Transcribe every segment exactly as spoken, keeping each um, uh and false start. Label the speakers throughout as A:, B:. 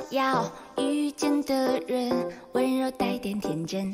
A: 要遇见的人，温柔带点天真。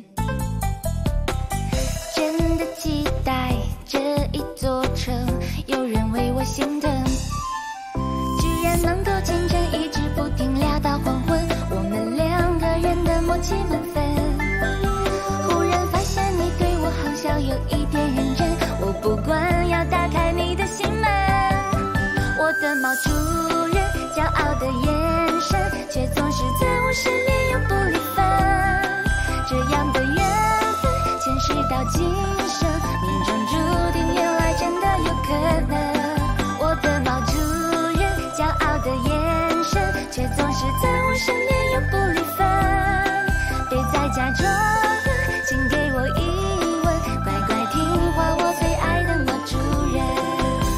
A: 真的期待这一座城，有人为我心疼。居然能够牵着一直不停聊到黄昏，我们两个人的默契满分。忽然发现你对我好像有一点认真，我不管要打开你的心门。我的毛主人，骄傲的眼神，却总是在我身边永不离分。这样的缘分，前世到今生，命中注定，原来真的有可能。我的毛主人，骄傲的眼神，却总是在我身边永不离分。别再假装了，请给我一吻，乖乖听话，我最爱的毛主人。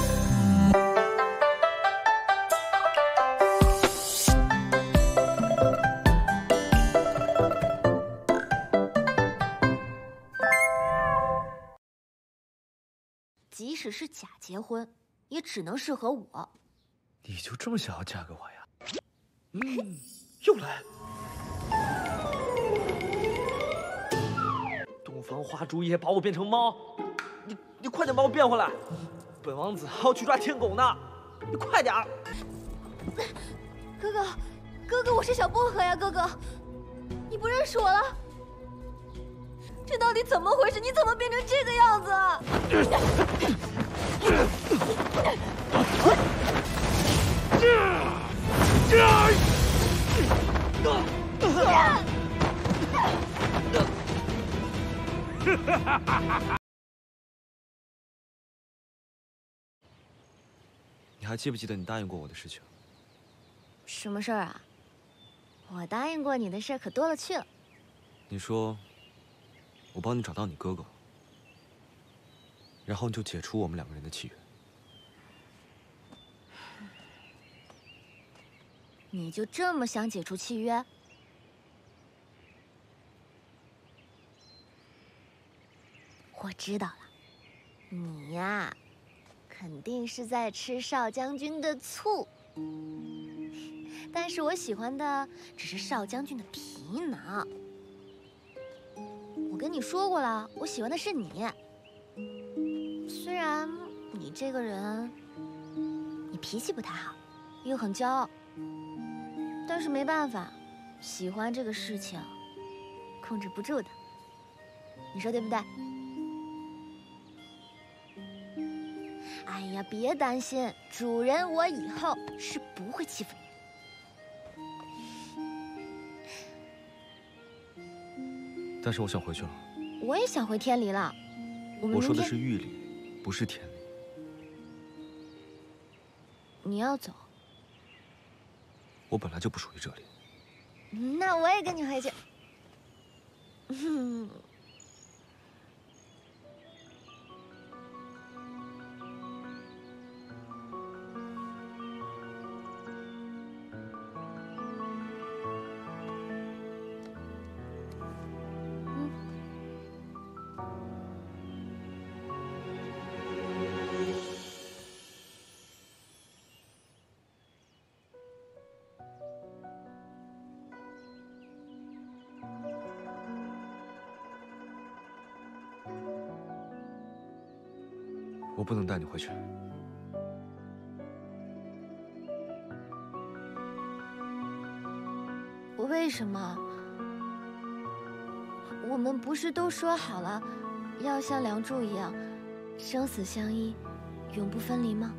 B: 即使是假结婚，也只能适合我。
C: 你就这么想要嫁给我呀？嗯，又来。洞房花烛夜把我变成猫，你你快点把我变回来！本王子还要去抓天狗呢，你快点儿！
B: 哥哥，哥哥，我是小薄荷呀，哥哥，你不认识我了？这到底怎么回事？你怎么变成这个样子？
C: 你还记不记得你答应过我的事情？
B: 什么事儿啊？我答应过你的事儿可多了去了。
C: 你说，我帮你找到你哥哥，然后你就解除我们两个人的契约。
B: 你就这么想解除契约？我知道了，你呀，肯定是在吃少将军的醋。但是我喜欢的只是少将军的皮囊。我跟你说过了，我喜欢的是你。虽然你这个人，你脾气不太好，又很骄傲，但是没办法，喜欢这个事情控制不住的。你说对不对？哎呀，别担心，主人，我以后是不会欺负你。
C: 但是我想回去了。
B: 我也想回天离了。我们
C: 我说的是玉里，不是天里。
B: 你要走？
C: 我本来就不属于这里。
B: 那我也跟你回去。嗯。
C: 我不能带你回去。
B: 为什么？我们不是都说好了，要像梁祝一样，生死相依，永不分离吗？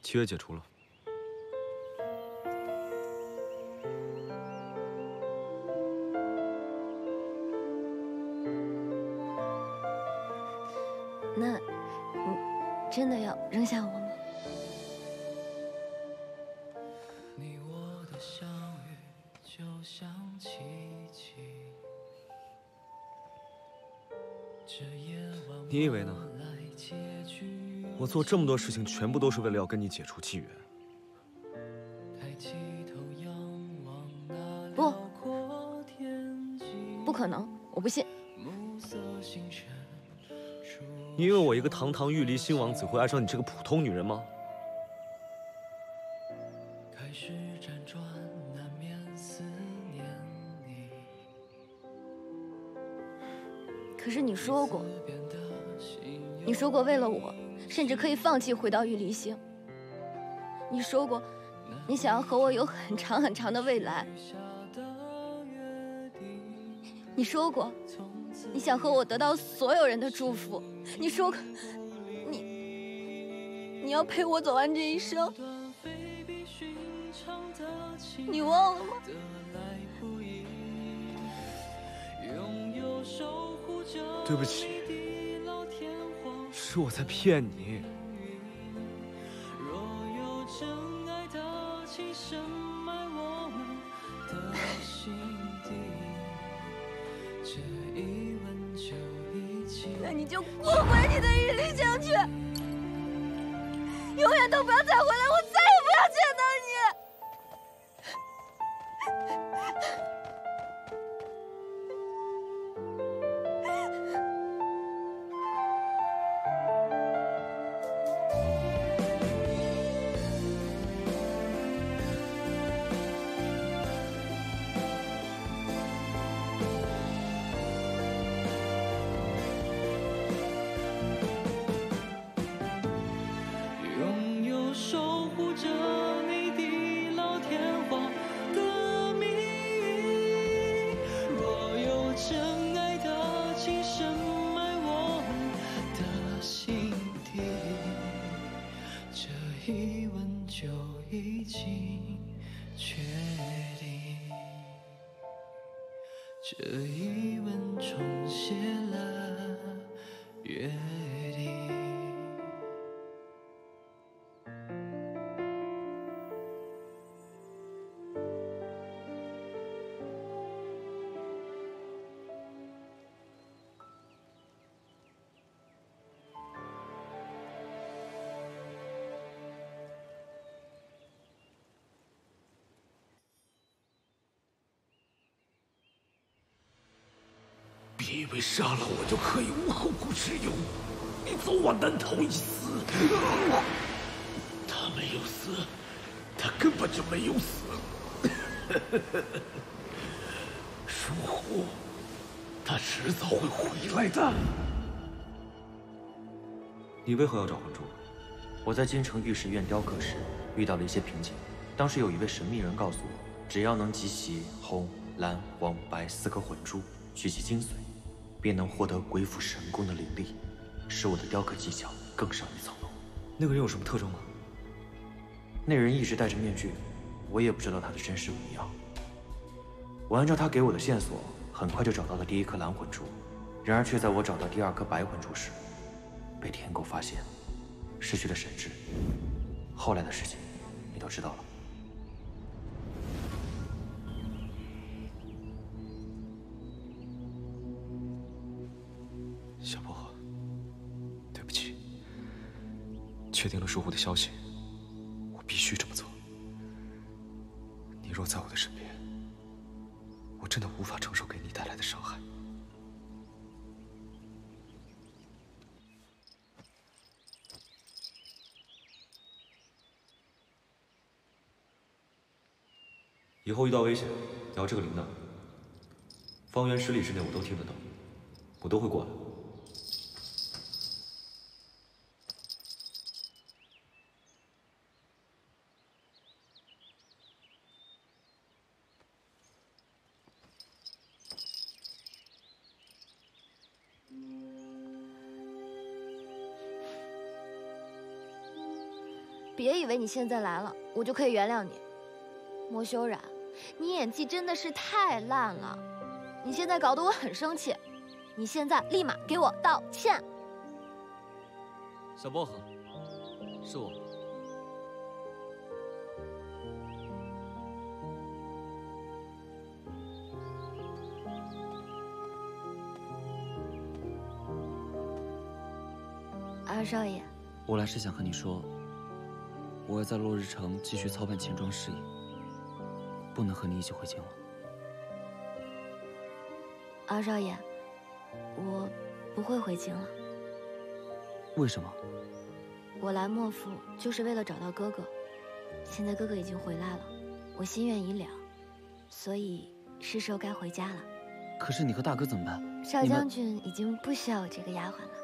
C: 契约解除了。
B: 那，你真的要扔下我吗？
D: 你我的相遇就像奇迹。
C: 你以为呢？我做这么多事情，全部都是为了要跟你解除契约。
B: 不，不可能，我不信。
C: 你以为我一个堂堂玉离心王子会爱上你这个普通女人吗？
B: 可是你说过，你说过为了我，甚至可以放弃回到玉离星。你说过，你想要和我有很长很长的未来。你说过，你想和我得到所有人的祝福。你说过，你你要陪我走完这一生。你忘了吗？
C: 对不起，是我在骗你。
B: 那你就滚回你的玉离星去，永远都不要再回来，我再也不要见到你。
D: 这一吻重写了约定。
E: 别以为杀了我就可以无后顾之忧，你早晚难逃一死。他没有死，他根本就没有死。疏忽，他迟早会回来的。
F: 你为何要找魂珠？我在京城御史院雕刻时遇到了一些瓶颈，当时有一位神秘人告诉我，只要能集齐红、蓝、黄、白四颗魂珠，取其精髓，便能获得鬼斧神工的灵力，使我的雕刻技巧更上一层楼。
C: 那个人有什么特征吗？
F: 那人一直戴着面具，我也不知道他的身世模样。我按照他给我的线索，很快就找到了第一颗蓝魂珠，然而却在我找到第二颗白魂珠时，被舔狗发现，失去了神智。后来的事情，你都知道了。
C: 小薄荷，对不起。确定了疏忽的消息，我必须这么做。你若在我的身边，我真的无法承受给你带来的伤害。以后遇到危险，摇这个铃铛，方圆十里之内我都听得到，我都会过来。
B: 别也以为你现在来了，我就可以原谅你。莫修然，你演技真的是太烂了，你现在搞得我很生气。你现在立马给我道歉。
G: 小薄荷，是我。
B: 二少爷，
G: 我来是想和你说，我要在落日城继续操办钱庄事业，不能和你一起回京了。
B: 二少爷，我不会回京了。
G: 为什么？
B: 我来莫府就是为了找到哥哥，现在哥哥已经回来了，我心愿已了，所以是时候该回家了。
G: 可是你和大哥怎么办？
B: 少将军已经不需要我这个丫鬟了。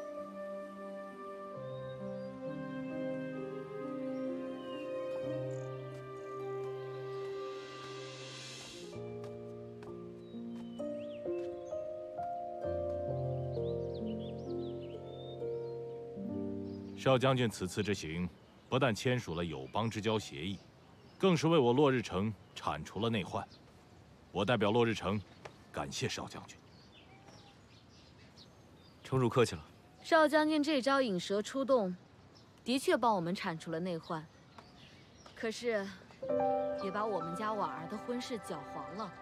H: 少将军此次之行，不但签署了友邦之交协议，更是为我落日城铲除了内患。我代表落日城，感谢少将军。
C: 城主客气了。
I: 少将军这招引蛇出洞，的确帮我们铲除了内患，可是也把我们家婉儿的婚事搅黄了。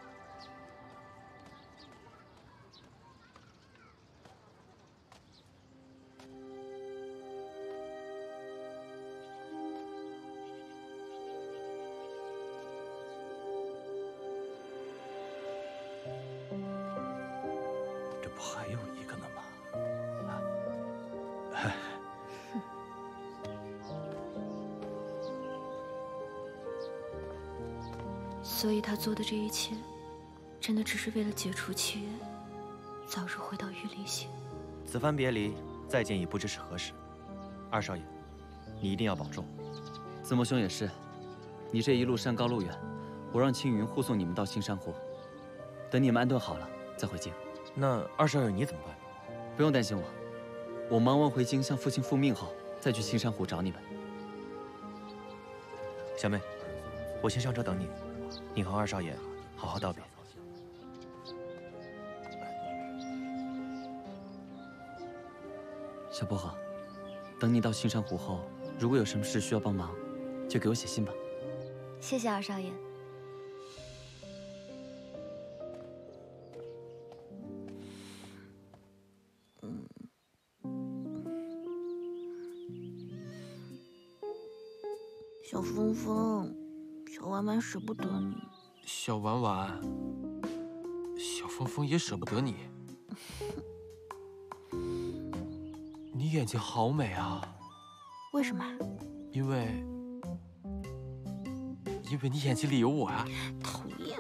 E: 还有一个呢吗？
A: 所以他做的这一切，真的只是为了解除契约，早日回到玉离县。
F: 此番别离，再见已不知是何时。二少爷，你一定要保重。
G: 子墨兄也是，你这一路山高路远，我让青云护送你们到青山湖，等你们安顿好了再回京。
F: 那二少爷你怎么办？
G: 不用担心我，我忙完回京向父亲复命后，再去青山湖找你们。
F: 小妹，我先上车等你，你和二少爷好好道别。
G: 小薄荷，等你到青山湖后，如果有什么事需要帮忙，就给我写信吧。
B: 谢谢二少爷。
J: 小峰峰，小婉婉舍不得你。
K: 小婉婉，小峰峰也舍不得你。你眼睛好美啊！
J: 为什么？
K: 因为，因为你眼睛里有我啊！
J: 讨厌！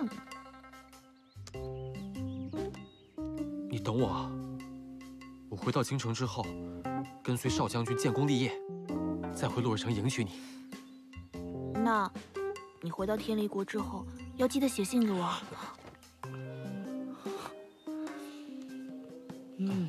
K: 你等我啊！我回到京城之后，跟随少将军建功立业，再回洛日城迎娶你。
J: 那，你回到天离国之后，要记得写信给我。嗯。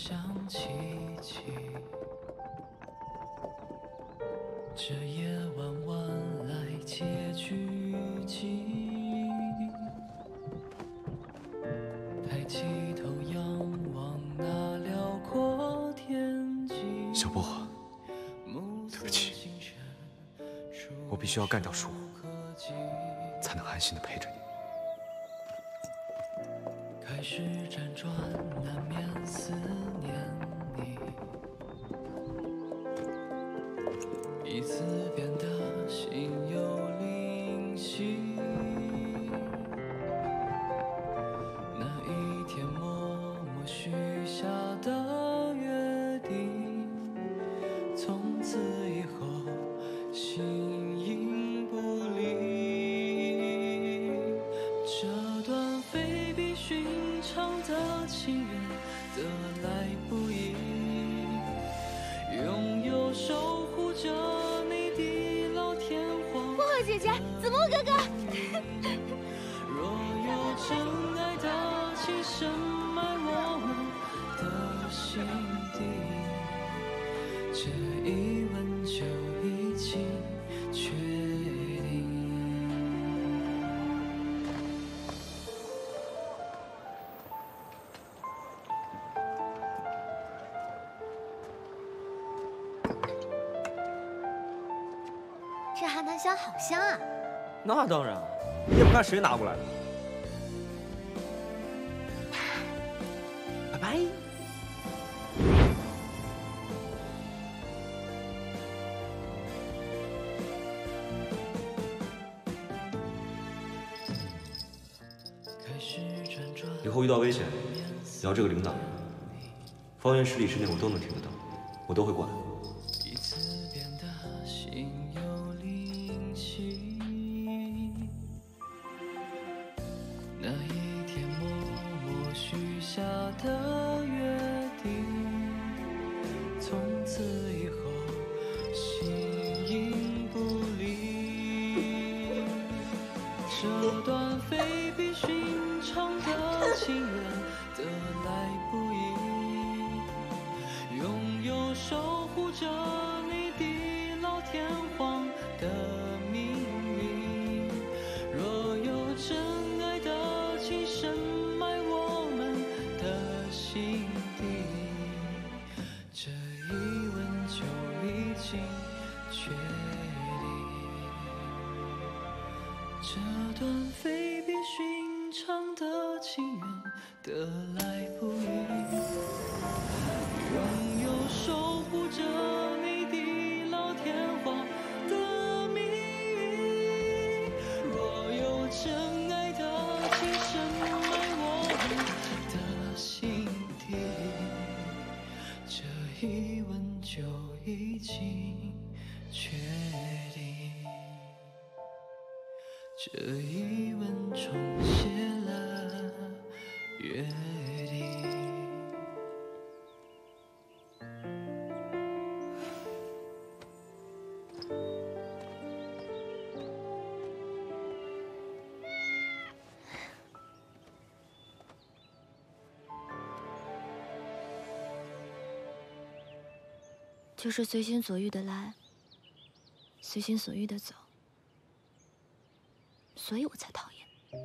D: 想奇迹。这夜晚晚来结局记，抬起头仰望那辽阔天际。
C: 小薄荷，对不起，我必须要干掉树，才能安心的陪着你。
D: 开始辗转，难免思念你，一次变得心有灵犀。那一天默默许下的约定，从此以后形影不离。这段非比寻常的情缘得来不易，拥有守护着你的老天荒。
B: 薄荷姐姐，子墨哥哥。
D: 若有真爱的情深埋我们的心底，这一吻就已经确定。
B: 这邯郸香好香啊！
F: 那当然，也不看谁拿过来的。拜拜。以后遇到危险，摇这个铃铛，方圆十里之内我都能听得到，我都会过来。
D: 一次变得心有灵犀，那一天默默许下的约定，从此以后形影不离。这段非比寻常的情缘得来不易，拥有守护着你的老天荒的秘密。若有真爱的情深埋我们的心底，这一吻就已经确定。这段非比寻常的情缘得来不易，拥有守护着你的老天荒的秘密。若有真爱的情深埋我们的心底，这一吻就已经确定。这一吻重写了约定。
B: 就是随心所欲的来，随心所欲的走，所以我才讨厌。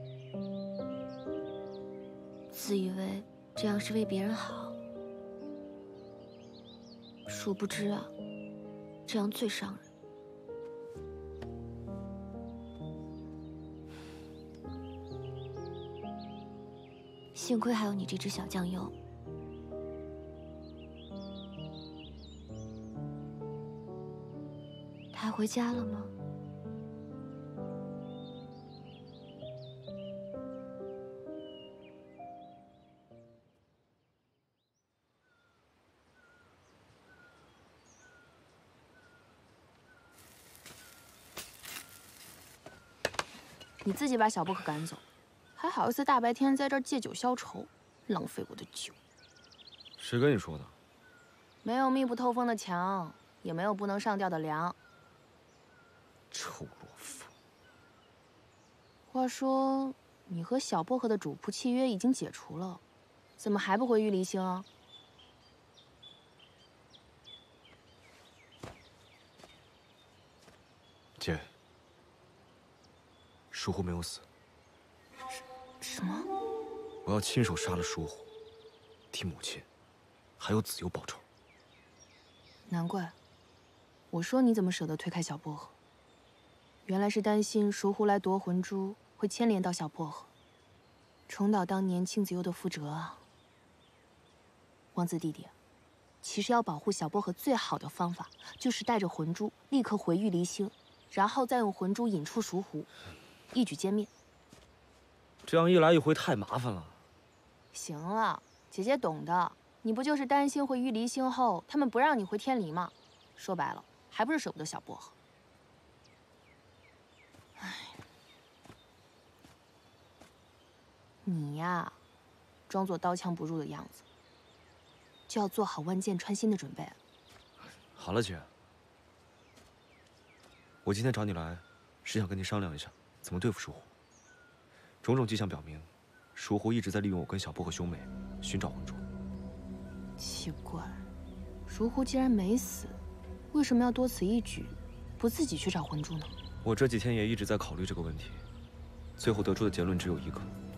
B: 自以为这样是为别人好，殊不知啊，这样最伤人。幸亏还有你这只小酱油。他回家了吗？
J: 你自己把小薄荷赶走，还好意思大白天在这儿借酒消愁，浪费我的酒。
C: 谁跟你说的？
J: 没有密不透风的墙，也没有不能上吊的梁。
C: 臭懦夫！
J: 话说，你和小薄荷的主仆契约已经解除了，怎么还不回玉离星啊？
C: 姐，疏忽没有死。
J: 什么？
C: 我要亲手杀了疏忽，替母亲，还有子悠报仇。
J: 难怪，我说你怎么舍得推开小薄荷？原来是担心疏忽来夺魂珠会牵连到小薄荷，重蹈当年青子悠的覆辙啊！王子弟弟，其实要保护小薄荷最好的方法就是带着魂珠立刻回玉离星。 然后再用魂珠引出疏忽，一举歼灭。
C: 这样一来一回太麻烦了。
J: 行了，姐姐懂的。你不就是担心回玉离星后他们不让你回天离吗？说白了，还不是舍不得小薄荷。唉，你呀，装作刀枪不入的样子，就要做好万箭穿心的准备。
C: 好了，姐。 我今天找你来，是想跟你商量一下怎么对付疏忽。种种迹象表明，疏忽一直在利用我跟小薄荷兄妹寻找魂珠。
J: 奇怪，疏忽既然没死，为什么要多此一举，不自己去找魂珠呢？
C: 我这几天也一直在考虑这个问题，最后得出的结论只有一个：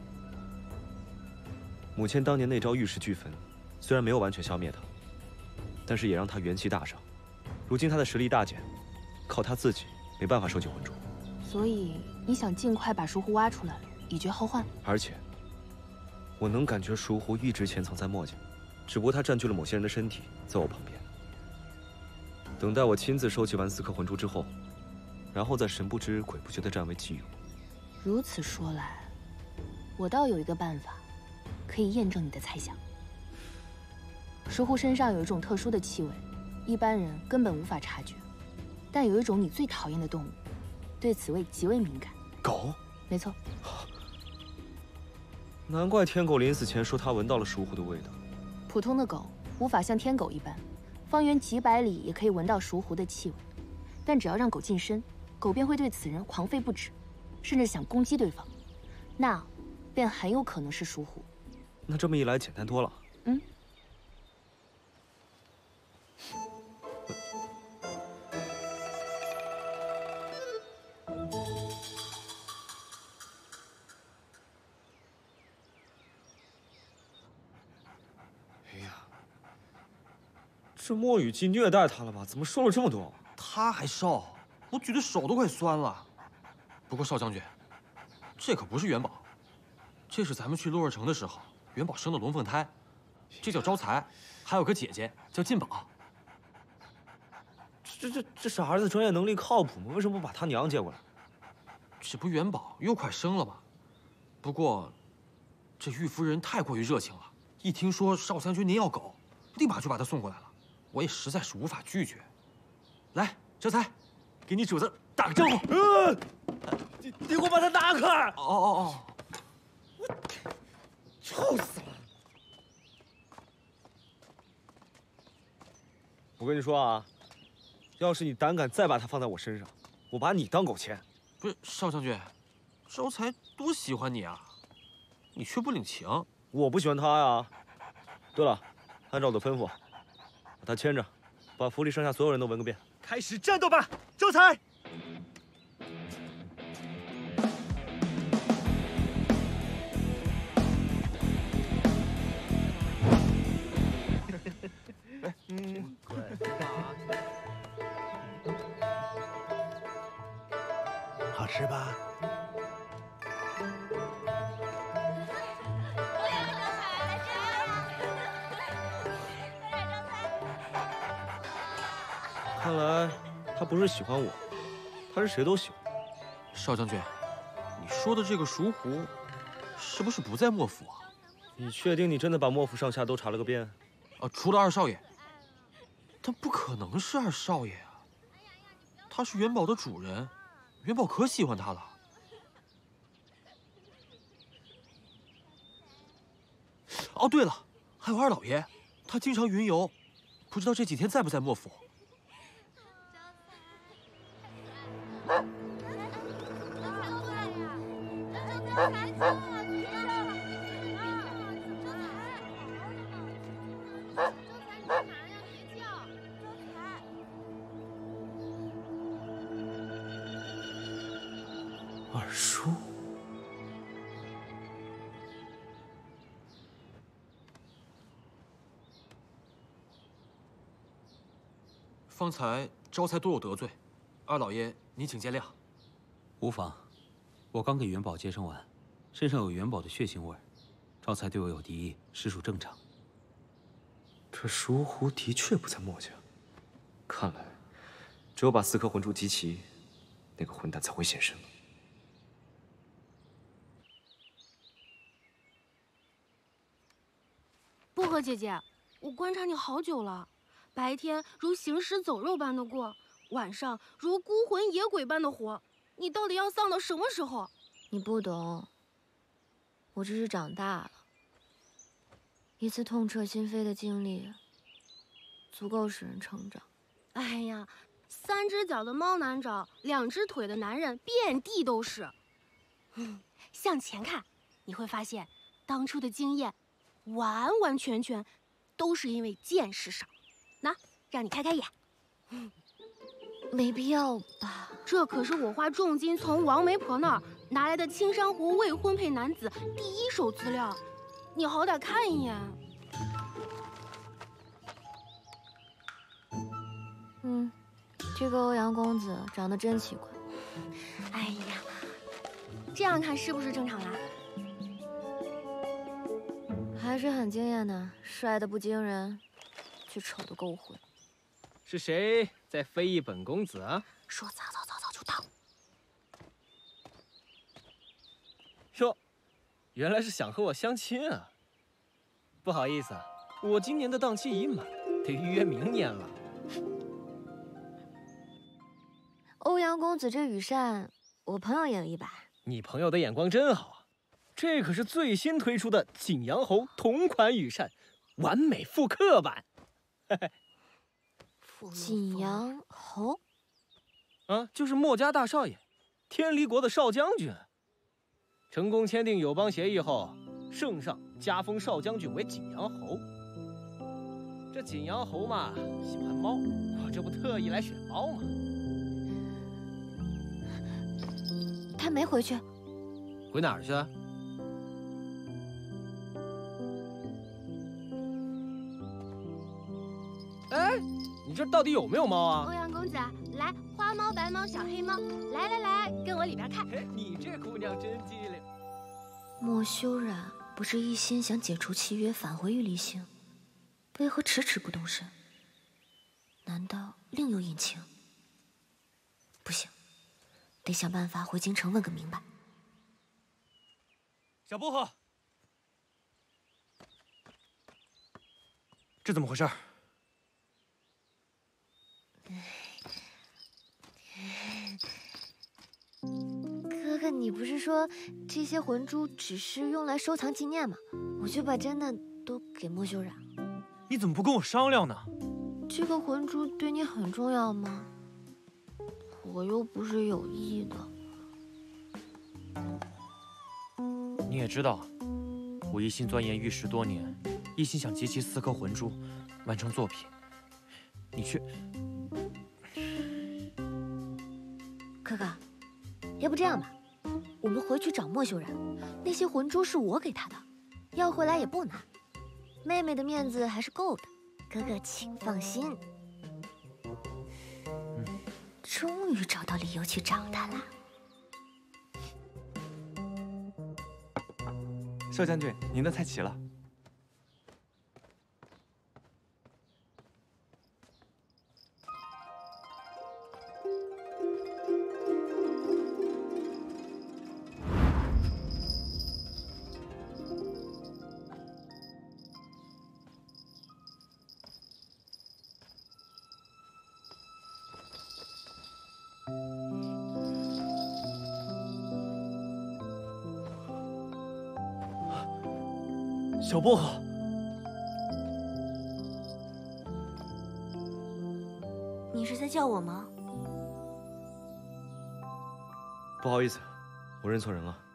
C: 母亲当年那招玉石俱焚，虽然没有完全消灭她，但是也让她元气大伤。如今她的实力大减，靠她自己。 没办法收集魂珠，
J: 所以你想尽快把疏忽挖出来，以绝后患。
C: 而且，我能感觉疏忽一直潜藏在墨家，只不过他占据了某些人的身体，在我旁边。等待我亲自收集完四颗魂珠之后，然后再神不知鬼不觉地占为己有。
J: 如此说来，我倒有一个办法，可以验证你的猜想。疏忽身上有一种特殊的气味，一般人根本无法察觉。 但有一种你最讨厌的动物，对此味极为敏感。
C: 狗？
J: 没错。
C: 难怪天狗临死前说他闻到了疏忽的味道。
J: 普通的狗无法像天狗一般，方圆几百里也可以闻到疏忽的气味，但只要让狗近身，狗便会对此人狂吠不止，甚至想攻击对方，那便很有可能是疏忽。
C: 那这么一来，简单多了。
J: 嗯。
C: 这墨雨季虐待他了吧？怎么瘦了这么多？
K: 他还瘦，我举的手都快酸了。不过少将军，这可不是元宝，这是咱们去洛若城的时候，元宝生的龙凤胎，这叫招财，还有个姐姐叫进宝。
C: 这这这傻儿子专业能力靠谱吗？为什么不把他娘接过来？
K: 这不元宝又快生了吗？不过，这玉夫人太过于热情了，一听说少将军您要狗，立马就把他送过来了。 我也实在是无法拒绝。来，哲才，给你主子打个招呼。
C: 呃，你你给我把他拿开！
K: 哦哦哦！
C: 我臭死了！我跟你说啊，要是你胆敢再把他放在我身上，我把你当狗牵。
K: 不是少将军，招才多喜欢你啊，你却不领情。
C: 我不喜欢他呀。对了，按照我的吩咐。 把他牵着，把府里上下所有人都闻个遍。
L: 开始战斗吧，招财！嗯，好吃吧？
C: 看来他不是喜欢我，他是谁都喜欢。
K: 少将军，你说的这个疏忽，是不是不在莫府啊？
C: 你确定你真的把莫府上下都查了个遍？
K: 啊，除了二少爷，但不可能是二少爷啊！他是元宝的主人，元宝可喜欢他了。哦，对了，还有二老爷，他经常云游，不知道这几天在不在莫府。
C: 哎
K: 方才招才多有得罪，二老爷您请见谅。
G: 无妨，我刚给元宝接生完，身上有元宝的血腥味，招才对我有敌意，实属正常。
C: 这疏忽的确不在墨家，看来只有把四颗魂珠集齐，那个混蛋才会现身了。
M: 薄荷姐姐，我观察你好久了，白天如行尸走肉般的过，晚上如孤魂野鬼般的活，你到底要丧到什么时候？
B: 你不懂，我只是长大了，一次痛彻心扉的经历，足够使人成长。
M: 哎呀，三只脚的猫难找，两只腿的男人遍地都是。嗯，向前看，你会发现，当初的经验，完完全全都是因为见识少。那，让你开开眼。
B: 嗯，没必要吧？
M: 这可是我花重金从王媒婆那儿拿来的青珊瑚未婚配男子第一手资料，你好歹看一眼。
B: 嗯，这个欧阳公子长得真奇怪。
M: 哎呀，这样看是不是正常啦？
B: 还是很惊艳的，帅的不惊人，却丑的够混。
N: 是谁在非议本公子啊？
M: 说早早早早就到。
N: 哟，原来是想和我相亲啊！不好意思，我今年的档期已满，得预约明年了。
B: 欧阳公子这羽扇，我朋友也有一把。
N: 你朋友的眼光真好啊！这可是最新推出的景阳侯同款羽扇，完美复刻版。嘿嘿。
B: 景阳侯？
N: 啊，就是墨家大少爷，天离国的少将军。成功签订友邦协议后，圣上加封少将军为景阳侯。这景阳侯嘛，喜欢猫，我这不特意来选猫吗？
B: 他没回去。
N: 回哪儿去？哎，你这到底有没有猫啊？
M: 欧阳公子，来，花猫、白猫、小黑猫，来来来，跟我里边看。
N: 哎，你这姑娘真机灵。
B: 莫修然不是一心想解除契约，返回玉离星，为何迟迟不动身？难道另有隐情？不行，得想办法回京城问个明白。
F: 小薄荷，这怎么回事？
B: 哥哥，你不是说这些魂珠只是用来收藏纪念吗？我就把真的都给莫修然。
F: 你怎么不跟我商量呢？
B: 这个魂珠对你很重要吗？我又不是有意的。
F: 你也知道，我一心钻研玉石多年，一心想集齐四颗魂珠，完成作品。你却……
B: 哥哥，要不这样吧，我们回去找莫修然，那些魂珠是我给他的，要回来也不难。妹妹的面子还是够的，哥哥请放心。
F: 嗯，
B: 终于找到理由去找他了。
C: 少将军，您的菜齐了。
F: 小薄荷，
B: 你是在叫我吗？
C: 不好意思，我认错人了。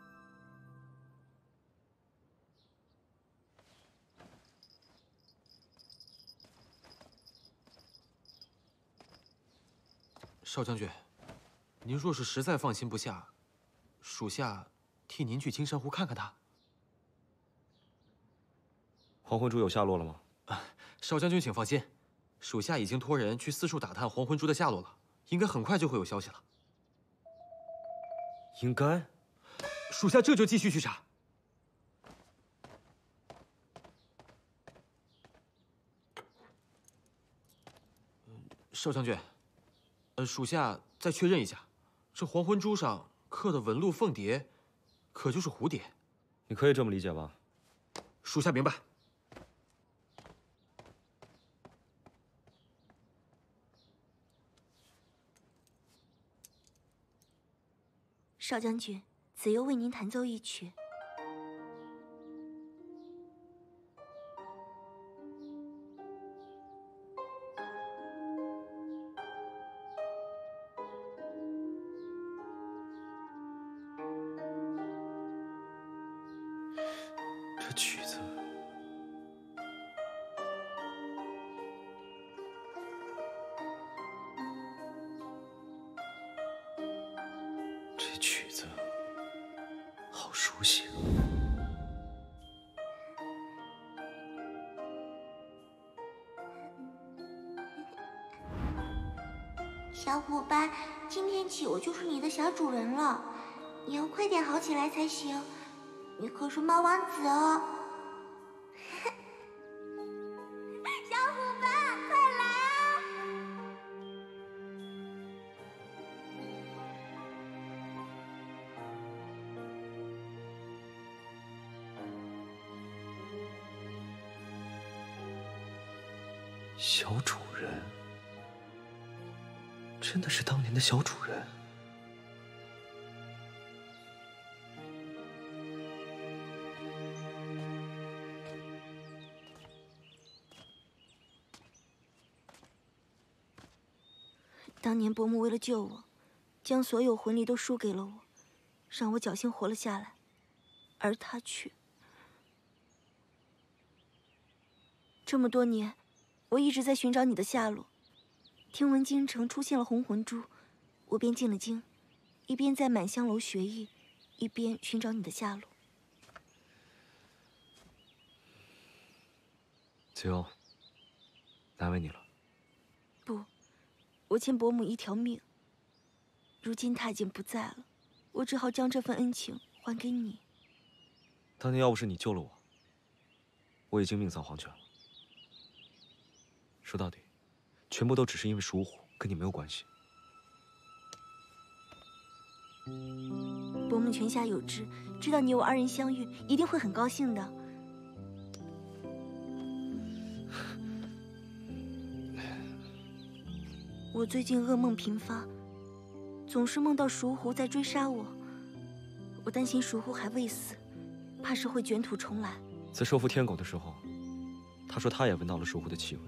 K: 少将军，您若是实在放心不下，属下替您去青珊瑚看看他。
C: 黄魂珠有下落了吗？
K: 啊，少将军请放心， 属下已经托人去四处打探黄魂珠的下落了，应该很快就会有消息了。
F: 应该，
K: 属下这就继续去查。少将军，呃，属下再确认一下，这黄魂珠上刻的纹路凤蝶，可就是蝴蝶？
F: 你可以这么理解吧？
K: 属下明白。
B: 少将军，子悠为您弹奏一曲。
F: 这曲子，这曲子好熟悉啊！
O: 小伙伴，今天起我就是你的小主人了，你要快点好起来才行。你可是猫王子哦！小伙伴，快来啊！
F: 小主人，真的是当年的小主人。
B: 当年伯母为了救我，将所有魂力都输给了我，让我侥幸活了下来，而他却……这么多年，我一直在寻找你的下落。听闻京城出现了红魂珠，我便进了京，一边在满香楼学艺，一边寻找你的下落。
C: 子悠，难为你了。
B: 不。我欠伯母一条命，如今她已经不在了，我只好将这份恩情还给你。
C: 当年要不是你救了我，我已经命丧黄泉了。说到底，全部都只是因为鼠虎，跟你没有关系。
B: 伯母泉下有知，知道你我二人相遇，一定会很高兴的。我最近噩梦频发，总是梦到鼠虎在追杀我。我担心鼠虎还未死，怕是会卷土重来。
C: 在收服天狗的时候，他说他也闻到了鼠虎的气味。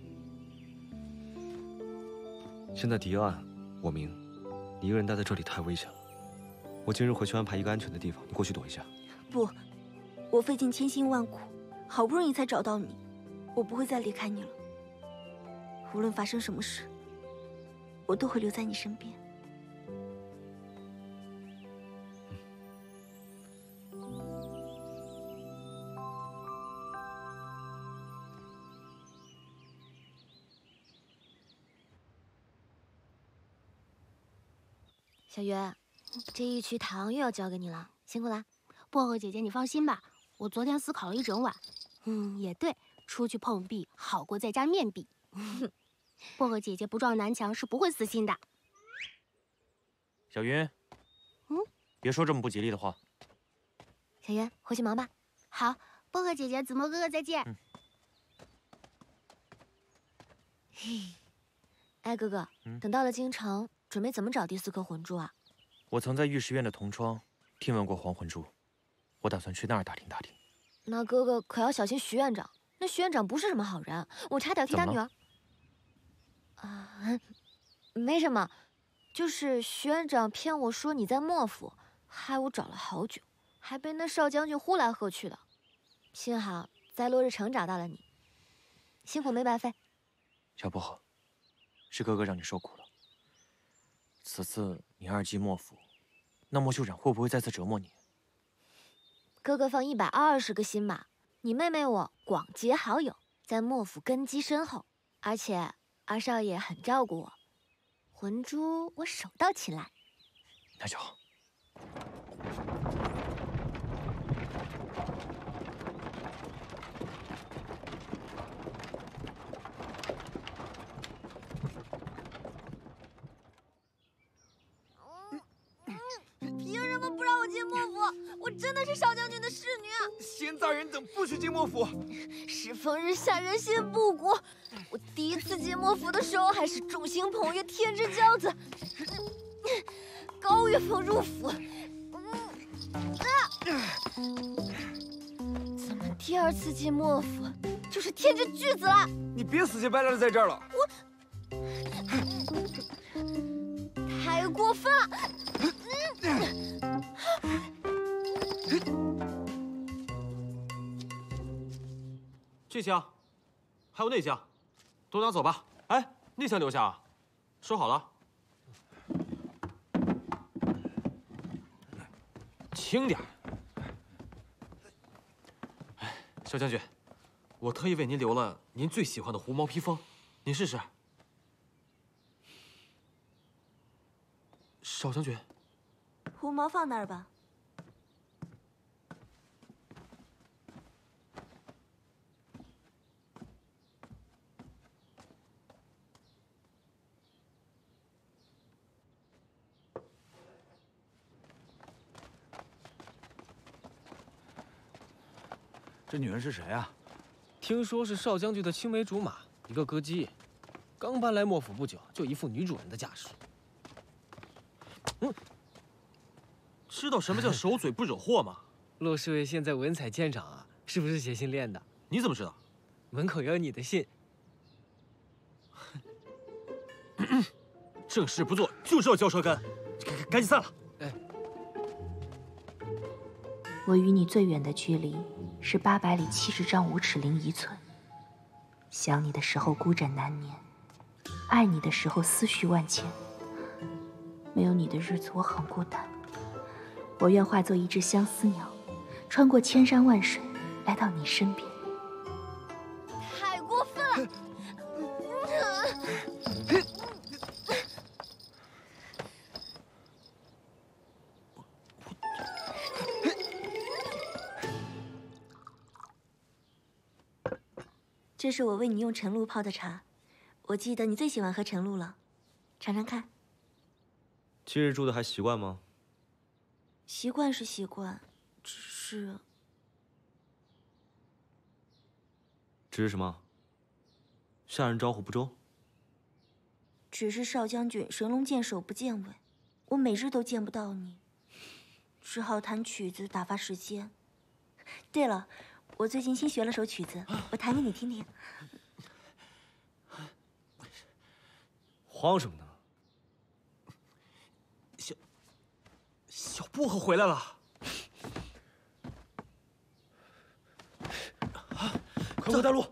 C: 现在敌暗我明，你一个人待在这里太危险了。我今日回去安排一个安全的地方，你过去躲一下。
B: 不，我费尽千辛万苦，好不容易才找到你，我不会再离开你了。无论发生什么事，我都会留在你身边。 小月，这一曲糖又要交给你了，辛苦啦。
M: 薄荷姐姐，你放心吧，我昨天思考了一整晚。嗯，也对，出去碰壁好过在家面壁。薄荷姐姐不撞南墙是不会死心的。
F: 小云，
M: 嗯，
F: 别说这么不吉利的话。
B: 小月，回去忙吧。
M: 好，薄荷姐姐、子墨哥哥再见。
F: 嗯。
B: 嘿，哎，哥哥，
F: 嗯、
B: 等到了京城，准备怎么找第四颗魂珠啊？
F: 我曾在御史院的同窗听闻过黄魂珠，我打算去那儿打听打听。
B: 那哥哥可要小心徐院长，那徐院长不是什么好人，我差点替他女儿。啊，没什么，就是徐院长骗我说你在莫府，害我找了好久，还被那少将军呼来喝去的。幸好在落日城找到了你，辛苦没白费。
F: 小薄荷，是哥哥让你受苦了。此次你二继莫府，那莫秀长会不会再次折磨你？
B: 哥哥放一百二十个心马，你妹妹我广结好友，在莫府根基深厚， 而且二少爷很照顾我，魂珠我手到擒来。
F: 那就好。
B: 凭什么不让我进幕府？我真的是少将军的侍女。
L: 仙藏人等不许进幕府。
B: 世风日下，人心不古。我第一次进幕府的时候还是众星捧月，天之骄子。高玉凤入府，怎么第二次进幕府就是天之巨子了？
L: 你别死乞白赖的在这儿了。
B: 我太过分了！
K: 这箱，还有那箱，都拿走吧。哎，那箱留下啊，收好了。轻点。哎，小将军，我特意为您留了您最喜欢的狐毛披风，您试试。少将军，
B: 狐毛放那儿吧。
N: 这女人是谁啊？听说是少将军的青梅竹马，一个歌姬，刚搬来莫府不久，就一副女主人的架势。
K: 嗯，知道什么叫守嘴不惹祸吗？
N: 骆侍卫现在文采见长啊，是不是写信练的？
K: 你怎么知道？
N: 门口有你的信。
K: 正事不做就是要嚼舌根，赶紧散了。
N: 哎，
P: 我与你最远的距离是八百里七十丈五尺零一寸。想你的时候孤枕难眠，爱你的时候思绪万千。没有你的日子我很孤单，我愿化作一只相思鸟，穿过千山万水，来到你身边。
B: 太过分了！
P: 这是我为你用晨露泡的茶，我记得你最喜欢喝晨露了，尝尝看。
Q: 今日住的还习惯吗？
P: 习惯是习惯，只是……
Q: 只是什么？下人招呼不周？
P: 只是少将军神龙见首不见尾，我每日都见不到你，只好弹曲子打发时间。对了，我最近新学了首曲子，我弹给你听听。
Q: 慌什么呢？
K: 小小薄荷回来了，
L: 快回大路！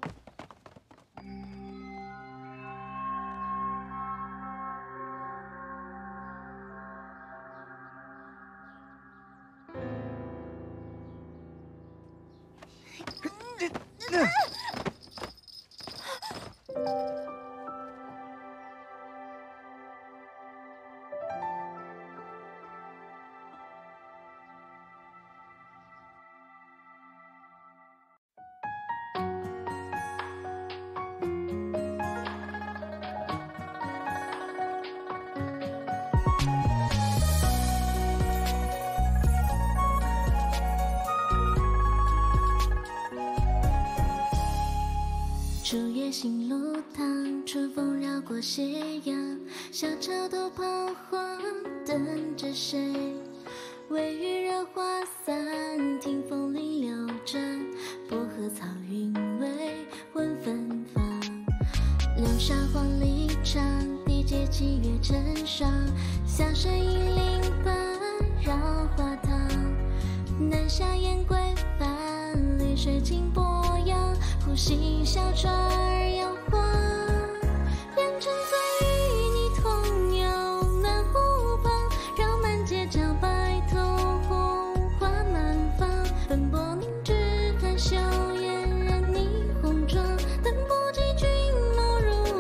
A: 竹叶新路塘，春风绕过斜阳，小桥头彷徨，等着谁？微雨惹花散，听风铃流转，薄荷草云微，闻芬芳。流沙黄鹂唱，地界七月成霜，响声银铃般绕花塘。南下雁归帆，绿水清波扬，湖心小船儿摇晃。良辰再与你同游南湖旁，绕满街角白头红花满房。奔波凝脂弹秀艳染霓虹妆，等不及君莫如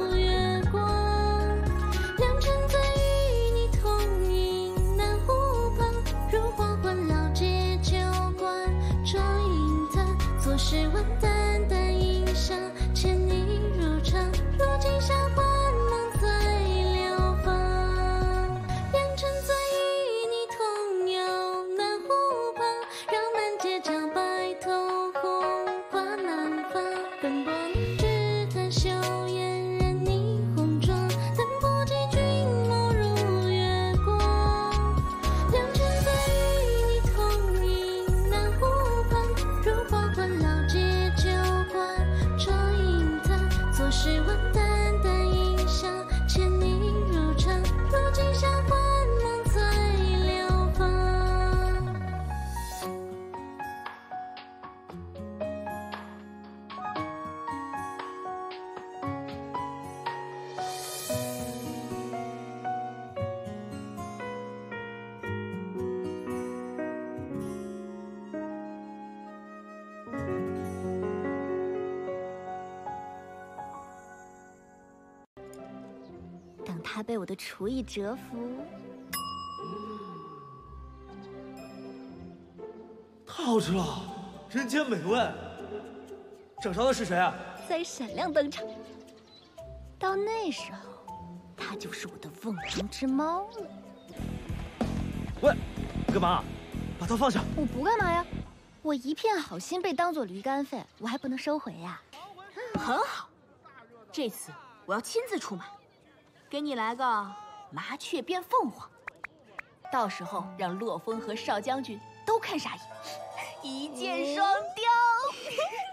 B: 等他被我的厨艺折服。
R: 太好吃了，人间美味。掌勺的是谁啊？
B: 再闪亮登场。到那时候，他就是我的瓮中之猫了。
R: 喂，干嘛？把刀放下！
B: 我不干嘛呀，我一片好心被当做驴肝肺，我还不能收回呀。
S: 很好，这次我要亲自出马，给你来个麻雀变凤凰，到时候让洛风和少将军都看傻眼，一箭双雕。